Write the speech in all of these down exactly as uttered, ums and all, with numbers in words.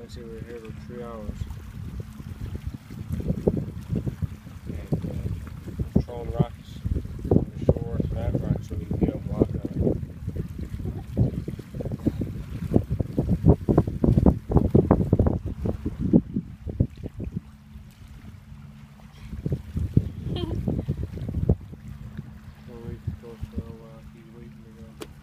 Actually, we were here for three hours. And uh, throwing rocks on the shore to that rock so we can get up and walk on it. We'll wait to go for a while. He's waiting to go.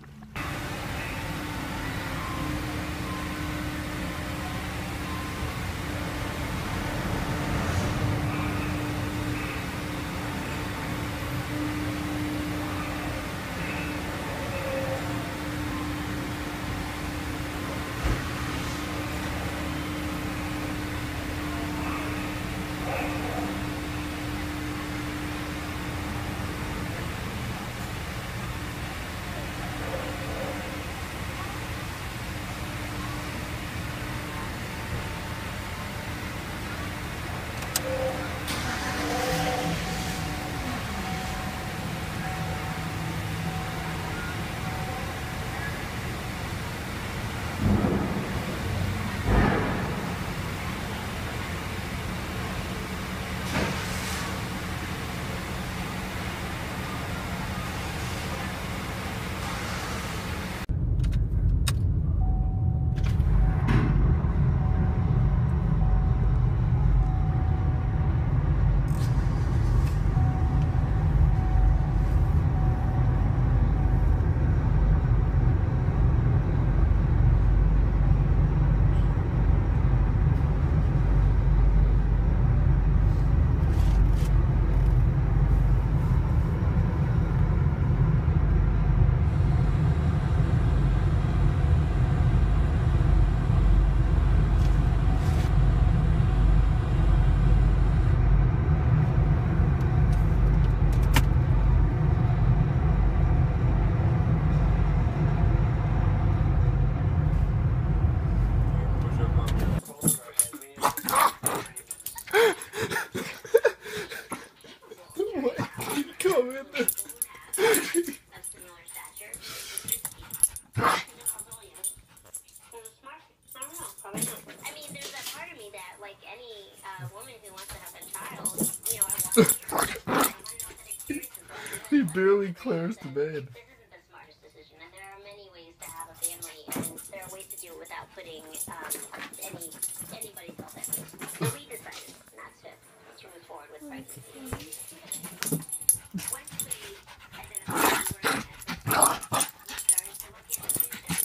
He barely clears the bed. This isn't the smartest decision, and there are many ways to have a family, and there are ways to do it without putting um, any anybody's health at risk. So we decided not to, to move forward with pregnancy. Once we identified we were at we started to look into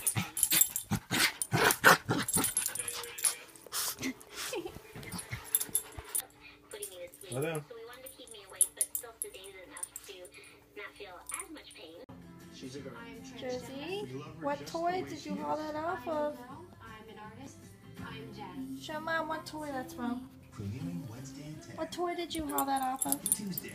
putting me to sleep. Hello. So we wanted to keep me awake, but still sedated enough to not feel as much pain. She's a girl. Jersey, what toy did you haul that off of? I'm an artist. I'm Jen. Show Mom what toy that's from. What toy did you haul that off of? Tuesday.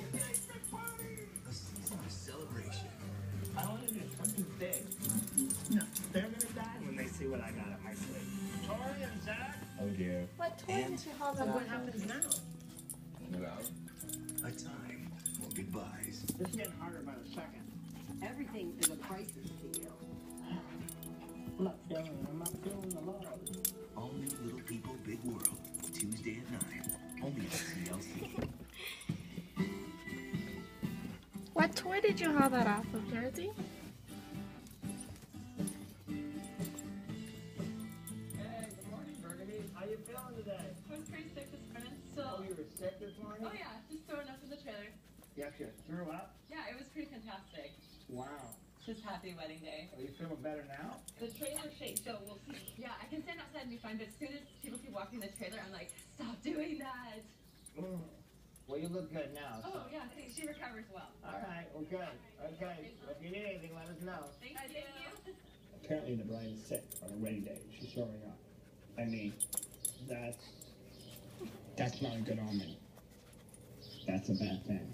A season of celebration. I want to do something big. No, they're gonna die when they see what I got up my sleeve. Tori and Zach. Oh dear. What toy did you haul that off of? Hello. A time for goodbyes. This is getting harder by the second. Everything is a crisis here. I'm not feeling, I'm not feeling the love. All new Little People, Big World. Tuesday at nine. Only on C L C. What toy did you haul that off of, Jersey? Hey, good morning, Burgundy. How you feeling today? I was pretty sick this morning, so... Oh, you were sick this morning? Oh yeah, just throwing up in the trailer. Yes, you threw up? Yeah, it was pretty fantastic. Wow. Just happy wedding day. Are you feeling better now? The trailer shakes, so we'll see. Yeah, I can stand outside and be fine, but as soon as people keep walking the trailer, I'm like, stop doing that. Mm. Well, you look good now. So. Oh yeah, thanks. She recovers well. All right, well, good. Okay, if you need anything, let us know. Thank you. Thank you. Apparently the bride is sick on her wedding day. She's throwing up. I mean, that's... That's not a good omen. That's a bad thing.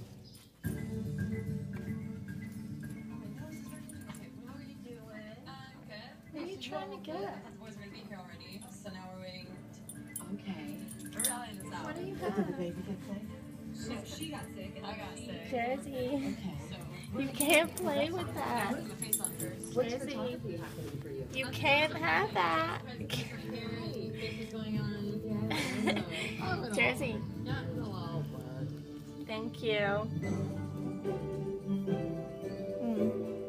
What are you trying to get? The boys are going to be here already, so now we're waiting. Okay. We're rallying this out. What do you Did the have? baby get sick? So she got sick and I got me. sick. Jersey. Okay. So You can't play with that. What's Jersey, photography happening for you? you can't have that. Jersey, thank you. Mm.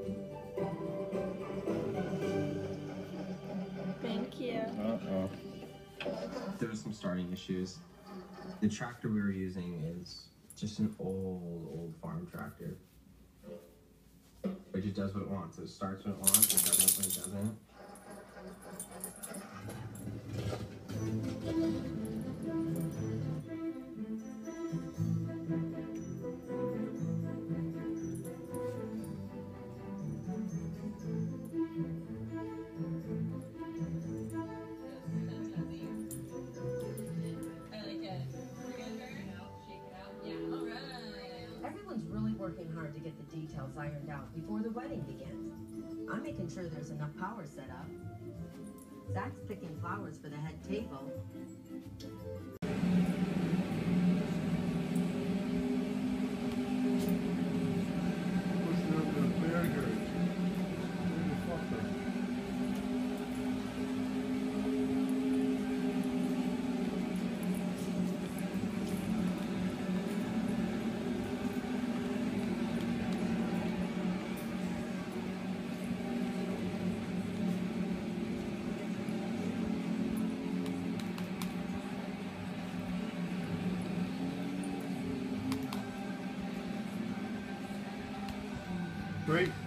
Thank you. Uh-oh. There were some starting issues. The tractor we were using is just an old, old farm tractor. It just does what it wants. It starts when it wants, it doesn't when it doesn't. Everyone's really working hard to get the details ironed out before the wedding begins. I'm making sure there's enough power set up. Zach's picking flowers for the head table. What's the other bear here? Where the fuck are they? Great.